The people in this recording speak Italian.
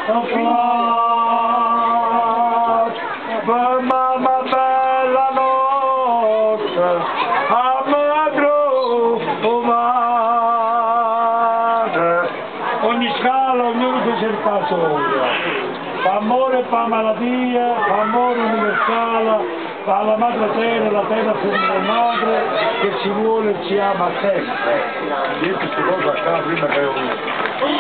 per mamma bella notte, a madro madre. Ogni scala ognuno si cerca sopra. Fa amore, fa malattia, fa amore universale, fa la madre terra, la terra sempre madre, che ci vuole e ci ama sempre. Io queste cose a casa prima che io